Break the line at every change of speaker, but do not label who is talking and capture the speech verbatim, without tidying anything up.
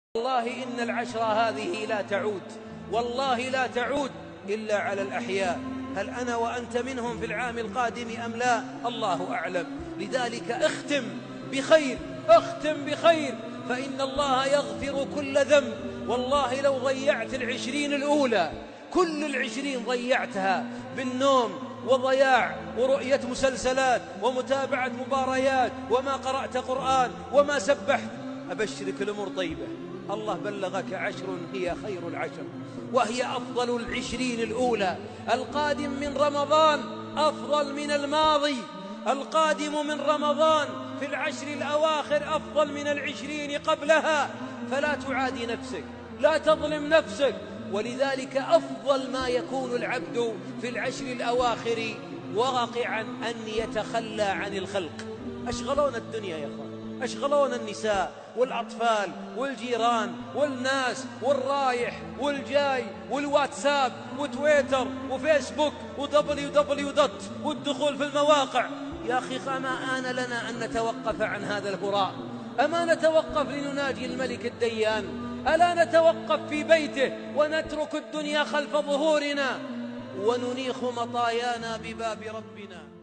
والله إن العشرة هذه لا تعود، والله لا تعود إلا على الأحياء. هل أنا وأنت منهم في العام القادم أم لا؟ الله أعلم. لذلك اختم بخير، اختم بخير، فإن الله يغفر كل ذنب. والله لو ضيعت العشرين الأولى، كل العشرين ضيعتها بالنوم وضياع ورؤية مسلسلات ومتابعة مباريات وما قرأت قرآن وما سبحت، أبشرك الأمور طيبة. الله بلغك عشر هي خير العشر، وهي أفضل العشرين الأولى. القادم من رمضان أفضل من الماضي، القادم من رمضان في العشر الأواخر أفضل من العشرين قبلها. فلا تعادي نفسك، لا تظلم نفسك. ولذلك أفضل ما يكون العبد في العشر الأواخر واقعا أن يتخلى عن الخلق. أشغلون الدنيا يا أخوان، أشغلون النساء والأطفال والجيران والناس والرايح والجاي والواتساب وتويتر وفيسبوك ودبليو دبليو دوت والدخول في المواقع. يا أخي أما آن لنا أن نتوقف عن هذا الهراء؟ أما نتوقف لنناجي الملك الديان؟ ألا نتوقف في بيته ونترك الدنيا خلف ظهورنا وننيخ مطايانا بباب ربنا؟